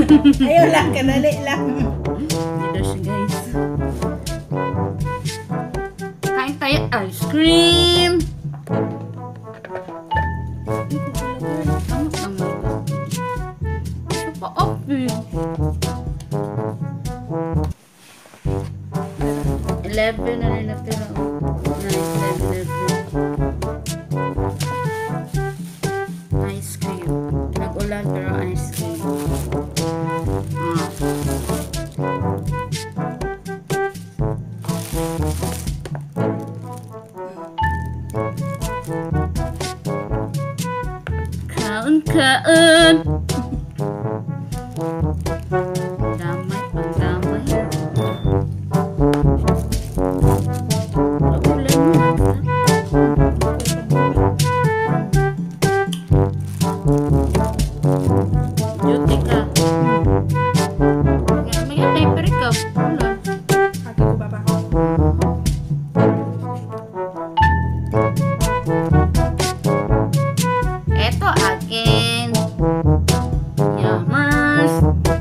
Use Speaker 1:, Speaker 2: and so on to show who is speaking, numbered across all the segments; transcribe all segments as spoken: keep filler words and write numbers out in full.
Speaker 1: Ayaw lang, kanali lang.
Speaker 2: Dito siya guys. Kain tayo ice cream. Ano naman? Ito pa open. eleven na rin natira. nine, ten, eleven. Ice cream. Nag-ulan pero ice cream. Ah. Kain, kain. Damay, pang-damay. Beauty ka. May diaper ka. Wala.
Speaker 1: Ate ko baba.
Speaker 2: Eto akin. Yamas.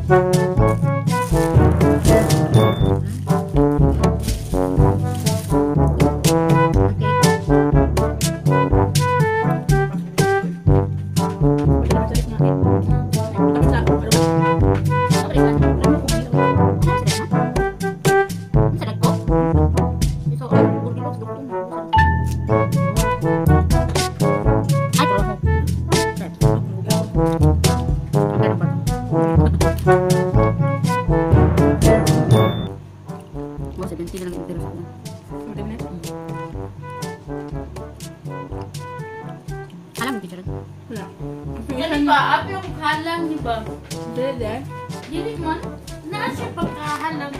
Speaker 2: Alam mo picture?
Speaker 1: Wala.
Speaker 2: Dali ba? Abi yung halang, di ba?
Speaker 1: Dede.
Speaker 2: Dili man. Nasa pagkahalang.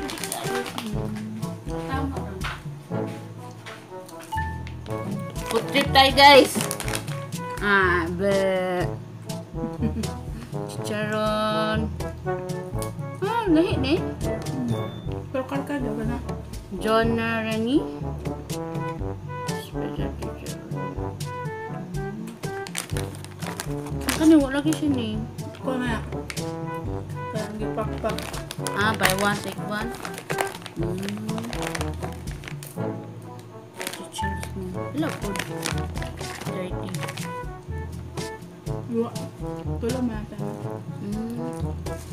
Speaker 2: Tama lang. Food trip tayo guys. Ah, be. Chicharon. Ah, lahi ni.
Speaker 1: Pero karkada ba na?
Speaker 2: John Rani. Special chicharon. Kan wala lagi siya ni.
Speaker 1: Ko na. Parang gipak-pak.
Speaker 2: Ah, buy one take one. Hmm. Chicharon mo. Hello po. thirty.
Speaker 1: Yo. Tulong mo natin.
Speaker 2: Hmm.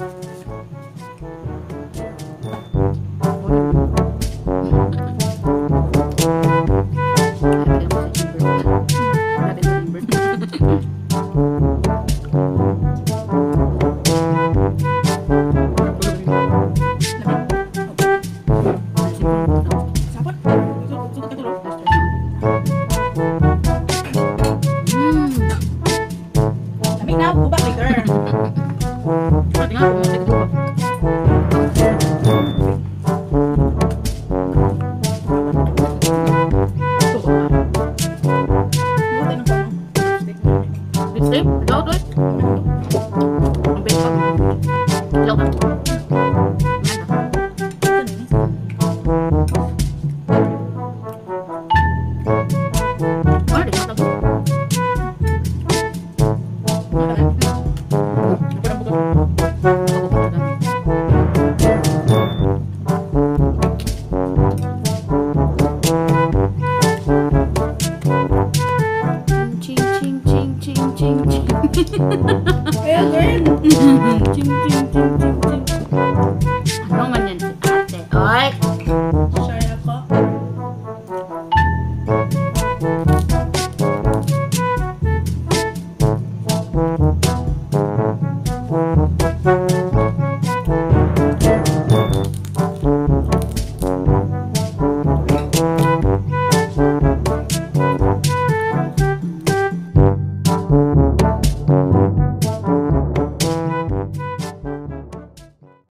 Speaker 1: Kaya girl.
Speaker 2: Ching, ching, ching, ching, ching. Ano man yan si ate? Oy!
Speaker 1: Sorry ako.